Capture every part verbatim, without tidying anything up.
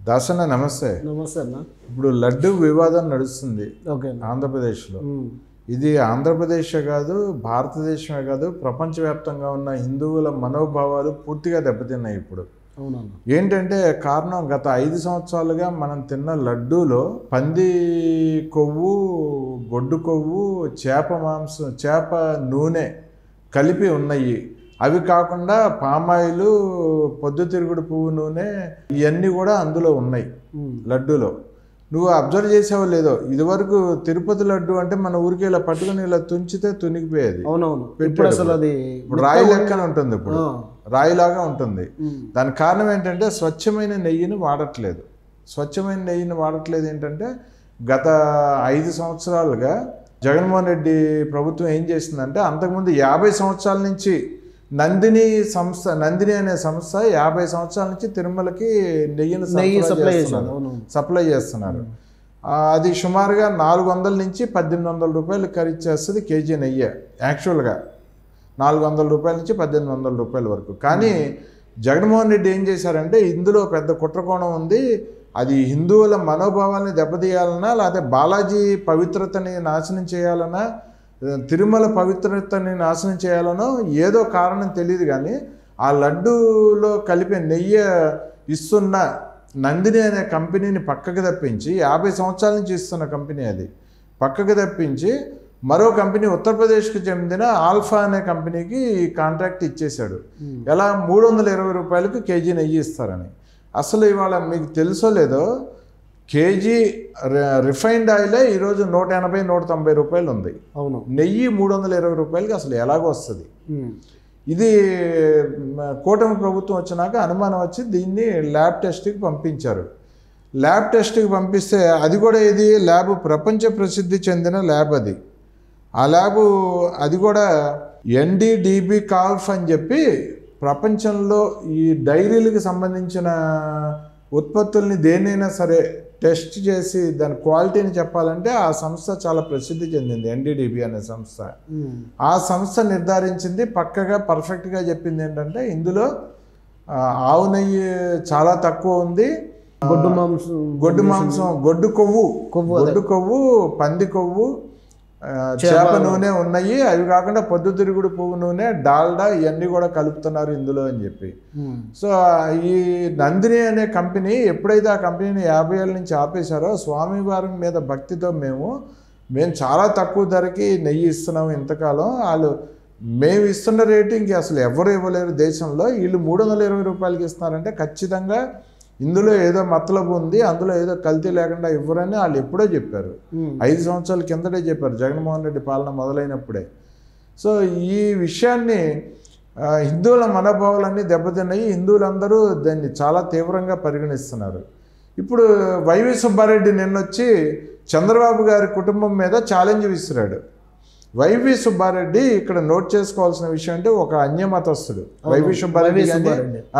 దాసన్న నమస్తే. నమస్తే అన్న. ఇప్పుడు లడ్డు వివాదం నడుస్తుంది ఓకే ఆంధ్రప్రదేశ్లో. ఇది ఆంధ్రప్రదేశే కాదు, భారతదేశమే కాదు, ప్రపంచవ్యాప్తంగా ఉన్న హిందువుల మనోభావాలు పూర్తిగా దెబ్బతిన్నాయి ఇప్పుడు. అవునన్న. ఏంటంటే కారణం, గత ఐదు సంవత్సరాలుగా మనం తిన్న లడ్డూలో పంది కొవ్వు, గొడ్డు కొవ్వు, చేప మాంసం, చేప నూనె కలిపి ఉన్నాయి. అవి కాకుండా పామాయిలు, పొద్దుతిరుగుడు పువ్వు నూనె, ఇవన్నీ కూడా అందులో ఉన్నాయి లడ్డూలో. నువ్వు అబ్జర్వ్ చేసావో లేదో, ఇదివరకు తిరుపతి లడ్డు అంటే మన ఊరికి ఇలా పట్టుకుని ఇలా తుంచితే తునిగిపోయేది. అవునవును. పెట్టాడు. అసలు అది ఇప్పుడు రాయి లెక్కన ఉంటుంది, ఇప్పుడు రాయిలాగా ఉంటుంది. దానికి కారణం ఏంటంటే స్వచ్ఛమైన నెయ్యిని వాడట్లేదు. స్వచ్ఛమైన నెయ్యిని వాడట్లేదు ఏంటంటే, గత ఐదు సంవత్సరాలుగా జగన్మోహన్ రెడ్డి ప్రభుత్వం ఏం చేసిందంటే, అంతకుముందు యాభై సంవత్సరాల నుంచి నందిని సంస్థ, నందిని అనే సంస్థ యాభై సంవత్సరాల నుంచి తిరుమలకి నెయ్యిని సప్లై సప్లై చేస్తున్నారు. అది సుమారుగా నాలుగు వందల నుంచి పద్దెనిమిది వందల రూపాయలు ఖరీదు చేస్తుంది కేజీ నెయ్యి. యాక్చువల్గా నాలుగు వందల రూపాయల నుంచి పద్దెనిమిది వందల రూపాయల వరకు. కానీ జగన్మోహన్ రెడ్డి ఏం చేశారంటే, ఇందులో పెద్ద కుట్రకోణం ఉంది. అది హిందువుల మనోభావాల్ని దెబ్బతీయాలన్నా, లేకపోతే బాలాజీ పవిత్రతని నాశనం చేయాలన్నా, తిరుమల పవిత్రతని నాశనం చేయాలనో ఏదో కారణం తెలియదు. కానీ ఆ లడ్డూలో కలిపే నెయ్యి ఇస్తున్న నందిని అనే కంపెనీని పక్కకు తప్పించి, యాభై సంవత్సరాల నుంచి ఇస్తున్న కంపెనీ అది పక్కకు తప్పించి, మరో కంపెనీ ఉత్తరప్రదేశ్కి చెందిన ఆల్ఫా అనే కంపెనీకి కాంట్రాక్ట్ ఇచ్చేశాడు. ఎలా మూడు వందల ఇరవై రూపాయలకు కేజీ నెయ్యి ఇస్తారని. అసలు ఇవాళ మీకు తెలుసో లేదో, కేజీ రిఫైన్డ్ ఆయిలే ఈరోజు నూట ఎనభై నూట తొంభై రూపాయలు ఉంది. అవును. నెయ్యి మూడు వందల ఇరవై రూపాయలకి అసలు ఎలాగో వస్తుంది? ఇది కూటమి ప్రభుత్వం వచ్చినాక అనుమానం వచ్చి దీన్ని ల్యాబ్ టెస్ట్కి పంపించారు. ల్యాబ్ టెస్ట్కి పంపిస్తే అది కూడా ఇది ల్యాబ్ ప్రపంచ ప్రసిద్ధి చెందిన ల్యాబ్ అది. ఆ ల్యాబు అది కూడా ఎన్డీడీబీ కాల్ఫ్ అని చెప్పి ప్రపంచంలో ఈ డైరీలకు సంబంధించిన ఉత్పత్తుల్ని దేనైనా సరే టెస్ట్ చేసి దాని క్వాలిటీని చెప్పాలంటే ఆ సంస్థ చాలా ప్రసిద్ధి చెందింది. ఎన్డీడీబీ అనే సంస్థ. ఆ సంస్థ నిర్ధారించింది, పక్కగా పర్ఫెక్ట్గా చెప్పింది ఏంటంటే, ఇందులో ఆవు నెయ్యి చాలా తక్కువ ఉంది, గొడ్డు మాంసం గొడ్డు మాంసం గొడ్డు కొవ్వు గొడ్డు కొవ్వు పంది కొవ్వు, చేప నూనె ఉన్నాయి. అవి కాకుండా పొద్దుతిరుగుడు పువ్వు నూనె, డాల్డా, ఇవన్నీ కూడా కలుపుతున్నారు ఇందులో అని చెప్పి. సో ఈ నందిని అనే కంపెనీ ఎప్పుడైతే ఆ కంపెనీని యాభై ఏళ్ళ నుంచి ఆపేశారో, స్వామివారి మీద భక్తితో మేము మేము చాలా తక్కువ ధరకి నెయ్యి ఇస్తున్నాము ఇంతకాలం, వాళ్ళు మేము ఇస్తున్న రేటింగ్కి అసలు ఎవరు ఇవ్వలేరు దేశంలో, వీళ్ళు మూడు వందల ఇరవై రూపాయలకి ఇస్తున్నారంటే ఖచ్చితంగా ఇందులో ఏదో మతలబు ఉంది, అందులో ఏదో కల్తీ లేకుండా ఇవ్వరని వాళ్ళు ఎప్పుడో చెప్పారు. ఐదు సంవత్సరాల కిందటే చెప్పారు, జగన్మోహన్ రెడ్డి పాలన మొదలైనప్పుడే. సో ఈ విషయాన్ని హిందువుల మనోభావాలన్నీ దెబ్బతిన్నాయి. హిందువులందరూ దాన్ని చాలా తీవ్రంగా పరిగణిస్తున్నారు. ఇప్పుడు వైవి సుబ్బారెడ్డి నిన్నొచ్చి చంద్రబాబు గారి కుటుంబం మీద ఛాలెంజ్ విసిరాడు. వైవి సుబ్బారెడ్డి ఇక్కడ నోట్ చేసుకోవాల్సిన విషయం అంటే, ఒక అన్యమతస్థుడు వైవి సుబ్బారెడ్డి కానీ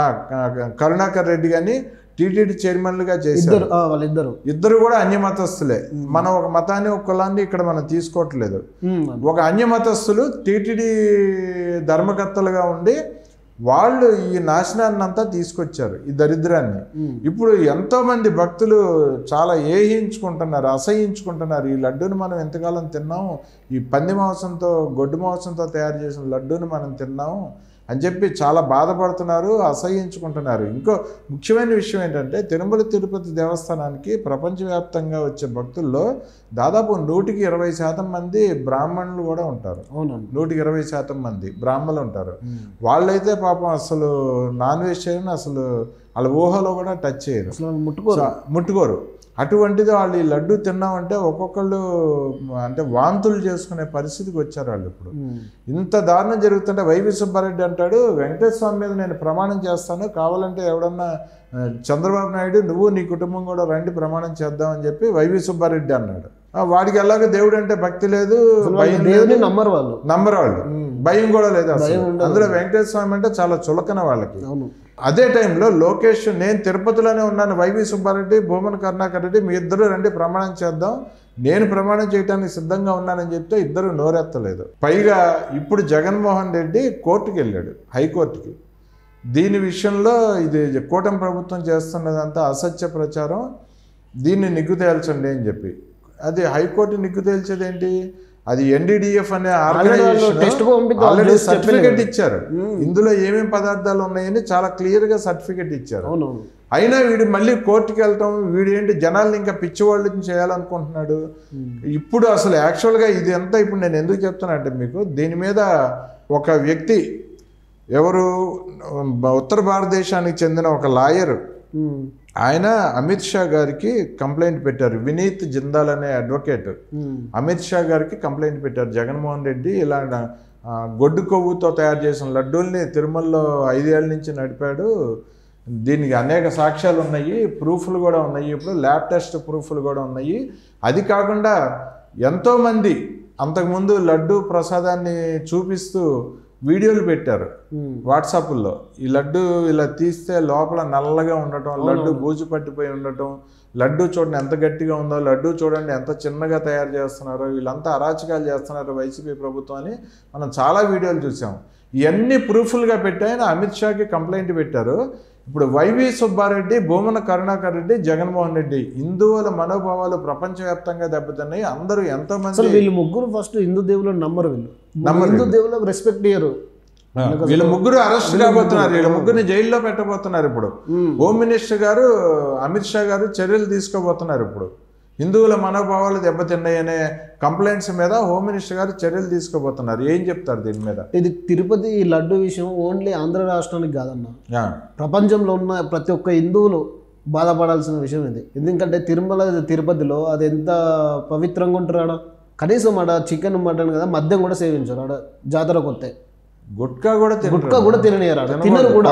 కరుణాకర్ రెడ్డి కానీ టీటీడీ చైర్మన్లుగా చేశారు. వాళ్ళిద్దరు ఇద్దరు కూడా అన్యమతస్థులే. మనం ఒక మతాన్ని ఒక కులాన్ని ఇక్కడ మనం తీసుకోవట్లేదు. ఒక అన్యమతస్థులు టీటీడీ ధర్మకర్తలుగా ఉండి వాళ్ళు ఈ నాశనాన్ని అంతా తీసుకొచ్చారు, ఈ దరిద్రాన్ని. ఇప్పుడు ఎంతో మంది భక్తులు చాలా ఏహించుకుంటున్నారు, అసహించుకుంటున్నారు. ఈ లడ్డూని మనం ఎంతకాలం తిన్నాము, ఈ పంది మాంసంతో గొడ్డు మాంసంతో తయారు చేసిన లడ్డూని మనం తిన్నాము అని చెప్పి చాలా బాధపడుతున్నారు, అసహించుకుంటున్నారు. ఇంకో ముఖ్యమైన విషయం ఏంటంటే, తిరుమల తిరుపతి దేవస్థానానికి ప్రపంచవ్యాప్తంగా వచ్చే భక్తుల్లో దాదాపు నూటికి ఇరవై శాతం మంది బ్రాహ్మణులు కూడా ఉంటారు. నూటికి ఇరవై శాతం మంది బ్రాహ్మణులు ఉంటారు. వాళ్ళైతే పాపం అసలు నాన్ వెజ్ చేయని అసలు వాళ్ళ ఊహలో కూడా టచ్ చేయరు, ముట్టుకోరు ముట్టుకోరు అటువంటిది వాళ్ళు ఈ లడ్డు తిన్నామంటే ఒక్కొక్కళ్ళు అంటే వాంతులు చేసుకునే పరిస్థితికి వచ్చారు వాళ్ళు. ఇప్పుడు ఇంత దారుణం జరుగుతుంటే వైవి సుబ్బారెడ్డి అంటాడు, వెంకటేశ్వర స్వామి మీద నేను ప్రమాణం చేస్తాను, కావాలంటే ఎవడన్నా చంద్రబాబు నాయుడు నువ్వు నీ కుటుంబం కూడా రండి ప్రమాణం చేద్దామని చెప్పి వైవి సుబ్బారెడ్డి అన్నాడు. వాడికి ఎలాగో దేవుడు అంటే భక్తి లేదు, భయం లేదు, నమ్మరు వాళ్ళు నమ్మరు వాళ్ళు భయం కూడా లేదు అసలు. అందులో వెంకటేశ్వర స్వామి అంటే చాలా చులకన వాళ్ళకి. అదే టైంలో లోకేష్, నేను తిరుపతిలోనే ఉన్నాను, వైవి సుబ్బారెడ్డి, భూమన కరుణాకర్ రెడ్డి, మీ ఇద్దరు రండి ప్రమాణం చేద్దాం, నేను ప్రమాణం చేయడానికి సిద్ధంగా ఉన్నానని చెప్తే ఇద్దరు నోరెత్తలేదు. పైగా ఇప్పుడు జగన్మోహన్ రెడ్డి కోర్టుకి వెళ్ళాడు, హైకోర్టుకి. దీని విషయంలో ఇది కూటమి ప్రభుత్వం చేస్తున్నదంతా అసత్య ప్రచారం, దీన్ని నిగ్గు తేల్చండి అని చెప్పి. అది హైకోర్టు నిగ్గు తేల్చేది ఏంటి? అది ఎన్డీడీఎఫ్ అనే ఆర్గనైజేషన్ ఆల్రెడీ సర్టిఫికెట్ ఇచ్చారు, ఇందులో ఏమేమి పదార్థాలు ఉన్నాయని చాలా క్లియర్గా సర్టిఫికెట్ ఇచ్చారు. అయినా వీడు మళ్ళీ కోర్టుకి వెళ్ళటం, వీడు ఏంటి జనాల్ని ఇంకా పిచ్చివాళ్ళని చేయాలనుకుంటున్నాడు. ఇప్పుడు అసలు యాక్చువల్గా ఇది అంతా ఇప్పుడు నేను ఎందుకు చెప్తున్నా అంటే మీకు, దీని మీద ఒక వ్యక్తి ఎవరు ఉత్తర భారతదేశానికి చెందిన ఒక లాయర్, ఆయన అమిత్ షా గారికి కంప్లైంట్ పెట్టారు. వినీత్ జిందాల్ అనే అడ్వకేట్ అమిత్ షా గారికి కంప్లైంట్ పెట్టారు. జగన్మోహన్ రెడ్డి ఇలా గొడ్డు కొవ్వుతో తయారు చేసిన లడ్డూల్ని తిరుమలలో ఐదేళ్ల నుంచి నడిపాడు, దీనికి అనేక సాక్ష్యాలు ఉన్నాయి, ప్రూఫ్లు కూడా ఉన్నాయి, ఇప్పుడు ల్యాబ్ టెస్ట్ ప్రూఫ్లు కూడా ఉన్నాయి. అది కాకుండా ఎంతోమంది అంతకుముందు లడ్డు ప్రసాదాన్ని చూపిస్తూ వీడియోలు పెట్టారు వాట్సాప్లో. ఈ లడ్డు ఇలా తీస్తే లోపల నల్లగా ఉండటం, లడ్డు బూజు పట్టిపోయి ఉండటం, లడ్డు చూడండి ఎంత గట్టిగా ఉందో, లడ్డు చూడండి ఎంత చిన్నగా తయారు చేస్తున్నారో, వీళ్ళంతా అరాచకాలు చేస్తున్నారు వైసీపీ ప్రభుత్వం అని మనం చాలా వీడియోలు చూసాం. ఇవన్నీ ప్రూఫ్లుగా పెట్టి ఆయన అమిత్ షాకి కంప్లైంట్ పెట్టారు. ఇప్పుడు వైవి సుబ్బారెడ్డి, భూమన కరుణాకర్ రెడ్డి, జగన్మోహన్ రెడ్డి హిందువుల మనోభావాలు ప్రపంచవ్యాప్తంగా దెబ్బతిన్నాయి. అందరూ ఎంతో మంది వీళ్ళు ముగ్గురు ఫస్ట్ హిందూ దేవులను నమ్మరు, వీళ్ళు నమ్మరు, హిందూ దేవులకు రెస్పెక్ట్ ఇయ్యరు. వీళ్ళ ముగ్గురు అరెస్ట్ కాబోతున్నారు, వీళ్ళ ముగ్గురిని జైల్లో పెట్టబోతున్నారు. ఇప్పుడు హోమ్ మినిస్టర్ గారు అమిత్ షా గారు చర్యలు తీసుకోబోతున్నారు. ఇప్పుడు హిందువుల మనోభావాలు దెబ్బతిన్నాయనే కంప్లైంట్స్ మీద హోమ్ మినిస్టర్ గారు చర్యలు తీసుకోబోతున్నారు. ఏం చెప్తారు దీని మీద? ఇది తిరుపతి లడ్డు విషయం ఓన్లీ ఆంధ్ర రాష్ట్రానికి కాదన్న, ప్రపంచంలో ఉన్న ప్రతి ఒక్క హిందువులు బాధపడాల్సిన విషయం ఇది. ఎందుకంటే తిరుమల తిరుపతిలో అది ఎంత పవిత్రంగా ఉంటారు. ఆడ కనీసం ఆడ చికెన్ మటన్ కదా మద్యం కూడా సేవించారు. ఆడ జాతరకు వస్తే గుట్కా కూడా గుట్కా కూడా తిననియరు, తినరు కూడా,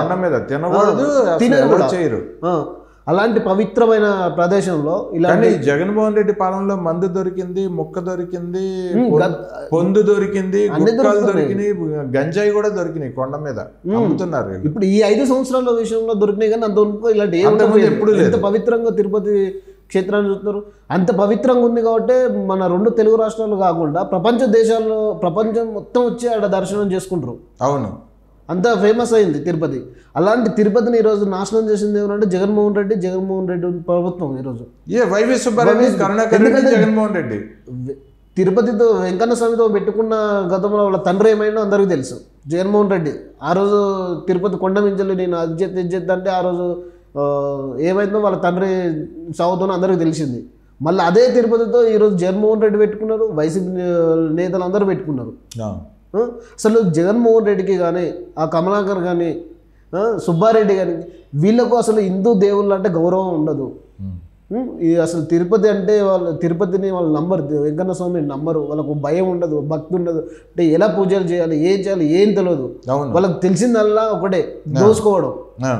తినరు చేయరు. అలాంటి పవిత్రమైన ప్రదేశంలో ఇలాంటి జగన్మోహన్ రెడ్డి పాలనలో మందు దొరికింది, ముక్క దొరికింది, పొందు దొరికింది, గుట్కాలు దొరికినాయి, గంజాయి కూడా దొరికినాయి కొండ మీద అమ్ముతున్నారు. ఇప్పుడు ఈ ఐదు సంవత్సరాల విషయంలో దొరికినాయి కానీ అంత ఇలాంటి ఎప్పుడు ఎంత పవిత్రంగా తిరుపతి క్షేత్రాన్ని చూస్తున్నారు. అంత పవిత్రంగా ఉంది కాబట్టి మన రెండు తెలుగు రాష్ట్రాలు కాకుండా ప్రపంచ దేశాల్లో ప్రపంచం మొత్తం వచ్చి ఆడ దర్శనం చేసుకుంటారు. అవును, అంత ఫేమస్ అయింది తిరుపతి. అలాంటి తిరుపతిని ఈరోజు నాశనం చేసింది ఏమంటే జగన్మోహన్ రెడ్డి జగన్మోహన్ రెడ్డి ప్రభుత్వం. ఈరోజు ఏ వైవి సుబ్బారెడ్డి, కరుణాకర్ రెడ్డి, జగన్మోహన్ రెడ్డి తిరుపతితో వెంకన్న స్వామితో పెట్టుకున్న గతంలో వాళ్ళ తండ్రి ఏమైనా అందరికీ తెలుసు. జగన్మోహన్ రెడ్డి ఆ రోజు తిరుపతి కొండ మించలు నేను అది చేస్తే ఇది చేద్దా అంటే ఆ రోజు ఏమైందో వాళ్ళ తండ్రి సాగుతో అందరికీ తెలిసింది. మళ్ళీ అదే తిరుపతితో ఈరోజు జగన్మోహన్ రెడ్డి పెట్టుకున్నారు, వైసీపీ నేతలు అందరూ పెట్టుకున్నారు. అసలు జగన్మోహన్ రెడ్డికి కానీ ఆ కమలాకర్ కానీ సుబ్బారెడ్డి కానీ వీళ్ళకు అసలు హిందూ దేవుళ్ళు అంటే గౌరవం ఉండదు. అసలు తిరుపతి అంటే వాళ్ళు తిరుపతిని వాళ్ళు నమ్మరు, వెంకన్న స్వామిని నమ్మరు, వాళ్ళకు భయం ఉండదు, భక్తి ఉండదు. అంటే ఎలా పూజలు చేయాలి, ఏం చేయాలి ఏం తెలియదు. వాళ్ళకి తెలిసిందల్లా ఒకటే దోసుకోవడం.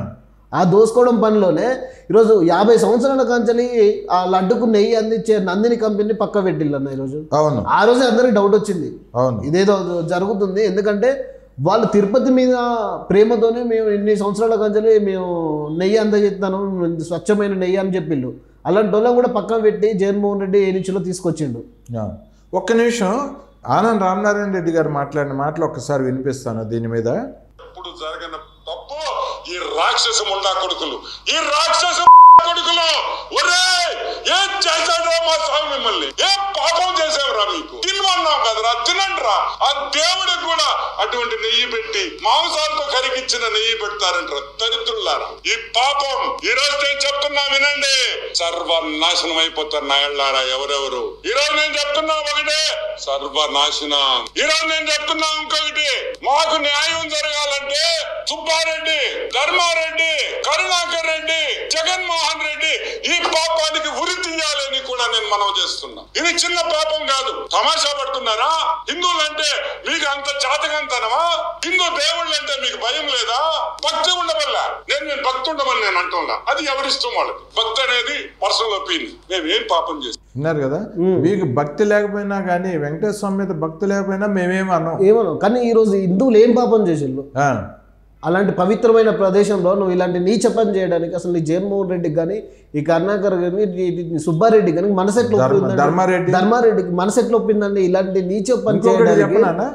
ఆ దోసుకోవడం పనిలోనే ఈరోజు యాభై సంవత్సరాల కాంచెలి ఆ లడ్డుకు నెయ్యి అందించే నందిని కంపెనీ పక్క పెట్టిల్లన్న ఈరోజు. ఆ రోజే అందరికి డౌట్ వచ్చింది ఇదేదో జరుగుతుంది. ఎందుకంటే వాళ్ళు తిరుపతి మీద ప్రేమతోనే మేము ఎన్ని సంవత్సరాల కాంచెలి మేము నెయ్యి అందజేస్తాను, స్వచ్ఛమైన నెయ్యి అని చెప్పిళ్ళు. అలాంటి వాళ్ళని కూడా పక్కన పెట్టి జగన్మోహన్ రెడ్డి ఏ నుంచిలో తీసుకొచ్చిండు. ఒక్క నిమిషం ఆనంద్ రామనారాయణ రెడ్డి గారు మాట్లాడిన మాటలు ఒక్కసారి వినిపిస్తాను దీని మీద. ఇప్పుడు జరిగిన తప్పు ఈ రాక్షస ముండా కొడుకులు, ఈ రాక్షస కొడుకులు ఒరే ఏం చేశాడో మా స్వామి మిమ్మల్ని, ఏం పాపం చేసావురా, మీకు తినమన్నాం కదరా తినండిరా. ఆ దేవుడికి కూడా అటువంటి నెయ్యి పెట్టి మాంసాలతో కరిగించిన నెయ్యి పెడతారంటారా దరిద్రులారా. ఈ పాపం ఈ రోజు నేను చెప్తున్నా వినండి, సర్వనాశనం అయిపోతారు నాయళ్ళారా ఎవరెవరు. ఈ రోజు నేను చెప్తున్నా ఒకటే సర్వనాశనం. ఈ రోజు నేను చెప్తున్నా ఇంకొకటి, మాకు న్యాయం జరగాలంటే సుబ్బారెడ్డి, ధర్మారెడ్డి, కరుణాకర్ రెడ్డి, జగన్మోహన్ రెడ్డి ఈ పాపానికి ఉరి తీయాలని కూడా నేను మనవి చేస్తున్నా. ఇది చిన్న పాపం కాదు, తమాషా పడుతున్నారా? హిందువులంటే మీకు అంత చాతకంతనమా? హిందూ దేవుళ్ళు అంటే మీకు భయం లేదా? భక్తి ఉండవల్ల నేను నేను భక్తి ఉండమని నేను అంటున్నా, అది ఎవరిష్టం వాళ్ళకి. భక్తి అనేది పర్సనల్ ఒపీనియన్. మేము ఏం పాపం చేస్తాం విన్నారు కదా. మీకు భక్తి లేకపోయినా కానీ వెంకటేశ్వర స్వామి మీద భక్తి లేకపోయినా మేమేం అన్నాం ఏమన్నాం. కానీ ఈరోజు హిందువులు ఏం పాపం చేసిండ్రు? అలాంటి పవిత్రమైన ప్రదేశంలో నువ్వు ఇలాంటి నీచ పని చేయడానికి అసలు నీ జగన్మోహన్ రెడ్డికి కానీ ఈ కరుణాకర్ కానీ సుబ్బారెడ్డి కానీ మనసెట్లు ధర్మారెడ్డి ధర్మారెడ్డికి మనసెట్లు ఒప్పిందండి ఇలాంటి నీచ పని చేయడానికి?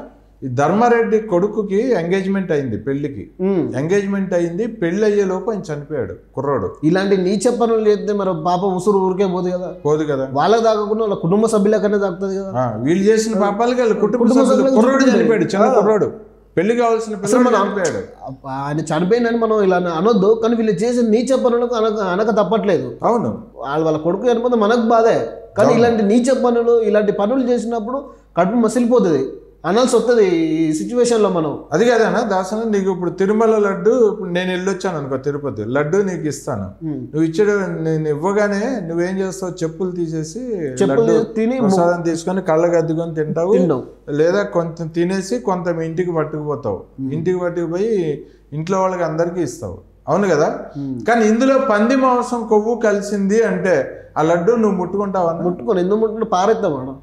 ఈ ధర్మారెడ్డి కొడుకుకి ఎంగేజ్మెంట్ అయింది, పెళ్లికి ఎంగేజ్మెంట్ అయింది, పెళ్లి అయ్యే లోపు ఆయన చనిపోయాడు కుర్రోడు. ఇలాంటి నీచ పనులు చేస్తే మరి పాపం ఉసురు ఊరికే పోదు కదా, పోదు కదా, వాళ్ళకి తాగకుండా వాళ్ళ కుటుంబ సభ్యులకనే తాగుతుంది కదా. ఆ, వీళ్ళు చేసిన పాపాలకి వాళ్ళ కుటుంబ సభ్యులు, కుర్రోడు చనిపోయాడు, చిన్న కుర్రోడు, పెళ్లి కావాల్సిన పిల్లలు చనిపోయాడు. ఆయన చనిపోయిందని మనం ఇలా అనొద్దు, కానీ వీళ్ళు చేసిన నీచ పనులకు అనక అనక తప్పట్లేదు. అవును, వాళ్ళు వాళ్ళ కొడుకు చనిపోతే మనకు బాధే, కానీ ఇలాంటి నీచ పనులు ఇలాంటి పనులు చేసినప్పుడు కడుపు మసిలిపోతుంది, అనాల్సి వస్తుంది ఈ సిచ్యువేషన్లో మనం. అది కాదన్నా దాసన, నీకు ఇప్పుడు తిరుమల లడ్డు, ఇప్పుడు నేను వెళ్ళొచ్చాను అనుకో తిరుపతి, లడ్డు నీకు ఇస్తాను, నువ్వు ఇచ్చాడు, నేను ఇవ్వగానే నువ్వేం చేస్తావు, చెప్పులు తీసేసి లడ్డు తిని ప్రసాదం తీసుకొని కళ్ళకి అద్దుకొని తింటావు, లేదా కొంత తినేసి కొంత మీ ఇంటికి పట్టుకుపోతావు, ఇంటికి పట్టుకుపోయి ఇంట్లో వాళ్ళకి అందరికీ ఇస్తావు, అవును కదా. కానీ ఇందులో పంది మాంసం కొవ్వు కలిసింది అంటే ఆ లడ్డు నువ్వు ముట్టుకుంటావా? ముట్టుకొని ఎందుకు ముట్టుకుంటే పారేద్దాం మనం.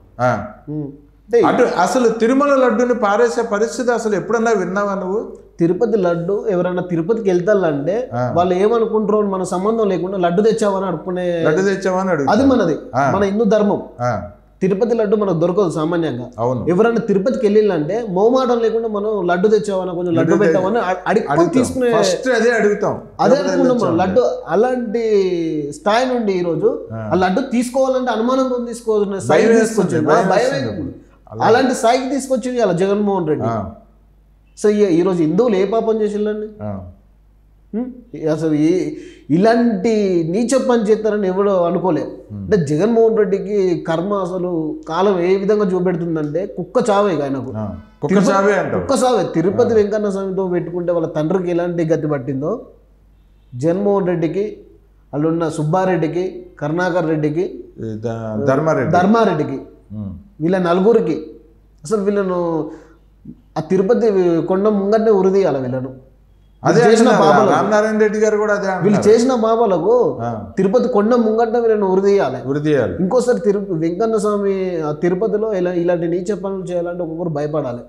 అటు అసలు తిరుమల లడ్డుని పారేసే పరిస్థితి అసలు ఎప్పుడన్నా విన్నావా నువ్వు? తిరుపతి లడ్డు ఎవరైనా తిరుపతికి వెళ్తారంటే వాళ్ళు ఏమనుకుంటారో మన సంబంధం లేకుండా లడ్డు తెచ్చావని అడుక్కునే, లడ్డు తెచ్చావని అడుగు, అది మనది, మన హిందూ ధర్మం. తిరుపతి లడ్డు మనకు దొరకదు సామాన్యంగా. అవును, ఎవరైనా తిరుపతికి వెళ్ళిందంటే మోమాటం లేకుండా మనం లడ్డు తెచ్చావని, కొంచెం లడ్డు పెట్టామని అడిగి తీసుకునే, అదే అడుగుతాం, అదే అనుకున్నాం మనం లడ్డు. అలాంటి స్థాయి నుండి ఈ రోజు ఆ లడ్డు తీసుకోవాలంటే అనుమానంతో తీసుకోవాలని స్థాయి తీసుకొచ్చింది, భయం, అలాంటి స్థాయికి తీసుకొచ్చింది అలా జగన్మోహన్ రెడ్డి. సో ఈ రోజు హిందువులు ఏ పాపం చేసిందండి అసలు? ఈ ఇలాంటి నీచ పని చేస్తారని ఎవడో అనుకోలేదు. అంటే జగన్మోహన్ రెడ్డికి కర్మ అసలు కాలం ఏ విధంగా చూపెడుతుందంటే కుక్క చావే ఆయనకు, కుక్క చావే. తిరుపతి వెంకన్న స్వామితో పెట్టుకుంటే వాళ్ళ తండ్రికి ఎలాంటి గతి పట్టిందో జగన్మోహన్ రెడ్డికి, వాళ్ళున్న సుబ్బారెడ్డికి, కరుణాకర్ రెడ్డికి, ధర్మారెడ్డి ధర్మారెడ్డికి వీళ్ళ నలుగురికి అసలు వీళ్ళను ఆ తిరుపతి కొండ ముంగట్నే ఉరిదీయాలి వీళ్ళను. అదే చేసిన రామనారాయణ రెడ్డి గారు కూడా అదే, వీళ్ళు చేసిన పాపాలకు తిరుపతి కొండ ముంగట్నే వీళ్ళను ఉరిదీయాలి, ఉరిదీయాలి. ఇంకోసారి తిరు వెంకన్న స్వామి ఆ తిరుపతిలో ఇలా ఇలాంటి నీచ పనులు చేయాలంటే ఒక్కొక్కరు భయపడాలి.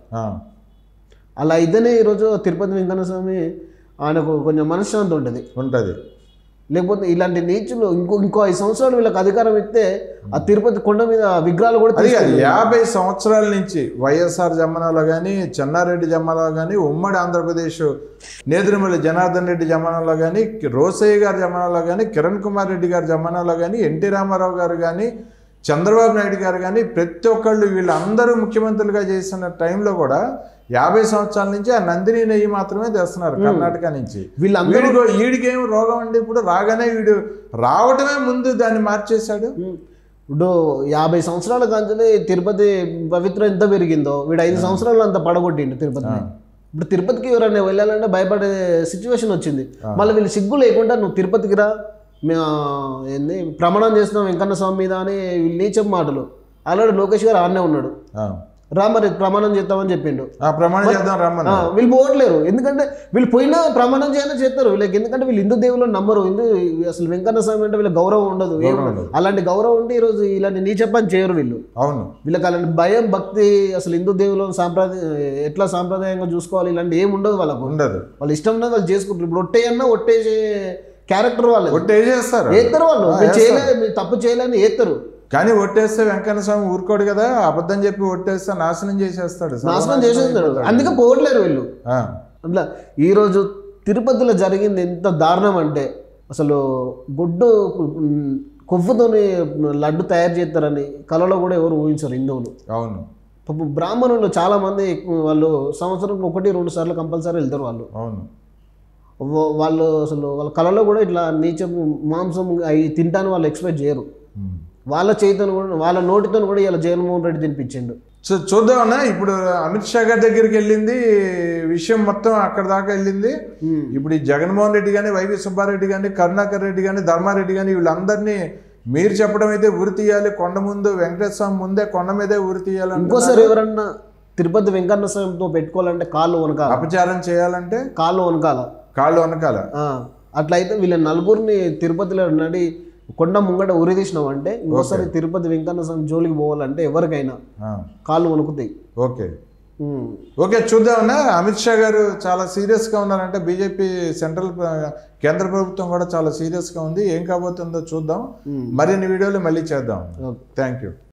అలా అయితేనే ఈరోజు తిరుపతి వెంకన్న స్వామి ఆయనకు కొంచెం మనశ్శాంతి ఉంటుంది ఉంటుంది. లేకపోతే ఇలాంటి నీచులు ఇంకో ఇంకో ఐదు సంవత్సరాలు వీళ్ళకి అధికారం ఇస్తే ఆ తిరుపతి కొండ మీద విగ్రహాలు కూడా, యాభై సంవత్సరాల నుంచి వైఎస్ఆర్ జమానాలో కానీ, చెన్నారెడ్డి జమానాలో కానీ, ఉమ్మడి ఆంధ్రప్రదేశ్ నేదురుమల్లి జనార్దన్ రెడ్డి జమానాలో కానీ, రోసయ్య గారి జమానాలో కానీ, కిరణ్ కుమార్ రెడ్డి గారి జమానాలో కానీ, ఎన్టీ రామారావు గారు కానీ, చంద్రబాబు నాయుడు గారు కానీ, ప్రతి ఒక్కళ్ళు వీళ్ళందరూ ముఖ్యమంత్రులుగా చేసిన టైంలో కూడా యాభై సంవత్సరాల నుంచి ఆ నందిని నెయ్యి మాత్రమే తెస్తున్నారు కర్ణాటక నుంచి. వీళ్ళందరూ వీడికేం రోగం అండి, ఇప్పుడు రాగానే వీడు రావటమే ముందు దాన్ని మార్చేశాడు. ఇప్పుడు యాభై సంవత్సరాల కాంచెలే తిరుపతి పవిత్రం ఎంత పెరిగిందో వీడు ఐదు సంవత్సరాలు అంత పడగొట్టిండు తిరుపతిని. ఇప్పుడు తిరుపతికి ఎవరైనా వెళ్ళాలంటే భయపడే సిచ్యువేషన్ వచ్చింది. మళ్ళీ వీళ్ళు సిగ్గు లేకుండా నువ్వు తిరుపతికి రా, మేము ఏంది ప్రమాణం చేస్తున్నాం వెంకన్న స్వామి మీద అని వీళ్ళు నీచం మాటలు. ఆల్రెడీ లోకేష్ గారు ఆడనే ఉన్నాడు, రా మరి ప్రమాణం చేస్తామని చెప్పిండు, ప్రమాణం చేద్దాం రమ్మని. వీళ్ళు పోవట్లేరు, ఎందుకంటే వీళ్ళు పోయినా ప్రమాణం చేయాలని చేస్తారు వీళ్ళకి, ఎందుకంటే వీళ్ళు హిందూ దేవులను నమ్మరు. హిందూ అసలు వెంకన్న స్వామి అంటే వీళ్ళకి గౌరవం ఉండదు, అలాంటి గౌరవం ఉంటే ఈరోజు ఇలాంటి నీచ పని చేయరు వీళ్ళు. అవును, వీళ్ళకి అలాంటి భయం, భక్తి, అసలు హిందూ దేవులను సాంప్రదాయ ఎట్లా సాంప్రదాయంగా చూసుకోవాలి ఇలాంటి ఏమి ఉండదు వాళ్ళకు, ఉండదు. వాళ్ళు ఇష్టం ఉన్నది వాళ్ళు చేసుకుంటారు. ఇప్పుడు ఒట్టేయన్నా ఒట్టేసే క్యారెక్టర్ వాళ్ళు, ఒట్టేసేస్తారు, ఏస్తారు వాళ్ళు, మీరు చేయలేదు మీరు తప్పు చేయలేని ఏస్తారు. కానీ ఒట్టేస్తే వెంకన్న స్వామి ఊరుకోడు కదా, అబద్ధం చెప్పి ఒట్టేస్తే నాశనం చేసేస్తాడు, నాశనం చేసేస్తాడు. అందుకే పోవట్లేరు వీళ్ళు. అట్లా ఈరోజు తిరుపతిలో జరిగింది ఎంత దారుణం అంటే, అసలు గుడ్డు కొవ్వుతోని లడ్డు తయారు చేస్తారని కళలో కూడా ఎవరు ఊహించారు హిందువులు. అవును, పాపం బ్రాహ్మణులు చాలామంది వాళ్ళు సంవత్సరం ఒకటి రెండు సార్లు కంపల్సరీ వెళ్తారు వాళ్ళు. అవును, వాళ్ళు అసలు వాళ్ళ కళలో కూడా ఇట్లా నీచం మాంసం అవి తింటాను వాళ్ళు ఎక్స్పెక్ట్ చేయరు. వాళ్ళ చేతితో కూడా వాళ్ళ నోటితో కూడా ఇలా జగన్మోహన్ రెడ్డి తినిపించిండు. సో చూద్దామన్నా, ఇప్పుడు అమిత్ షా గారి దగ్గరికి వెళ్ళింది విషయం మొత్తం అక్కడ దాకా వెళ్ళింది. ఇప్పుడు ఈ జగన్మోహన్ రెడ్డి కానీ, వైవి సుబ్బారెడ్డి కానీ, కరుణాకర్ రెడ్డి కానీ, ధర్మారెడ్డి కానీ వీళ్ళందరినీ మీరు చెప్పడం అయితే ఉరి తీయాలి, కొండ ముందు వెంకటేశ్వర స్వామి ముందే కొండ మీదే ఉరి తీయాలి. ఇంకోసారి ఎవరన్నా తిరుపతి వెంకన్న స్వామితో పెట్టుకోవాలంటే కాళ్ళు వనకాల, అపచారం చేయాలంటే కాళ్ళు వనకాల, కాళ్ళు వనకాల. అట్లయితే వీళ్ళ నలుగురిని తిరుపతిలో నడి కొండ ముంగట ఉరి తీసినావు అంటే ఇంకోసారి తిరుపతి వెంకన్న స్వామి జోలికి పోవాలంటే ఎవరికైనా కాళ్ళు వణుకుతాయి. ఓకే ఓకే చూద్దామన్నా. అమిత్ షా గారు చాలా సీరియస్గా ఉన్నారంటే, బీజేపీ సెంట్రల్ కేంద్ర ప్రభుత్వం కూడా చాలా సీరియస్గా ఉంది. ఏం కాబోతుందో చూద్దాం. మరిన్ని వీడియోలు మళ్ళీ చేద్దాం. Thank you.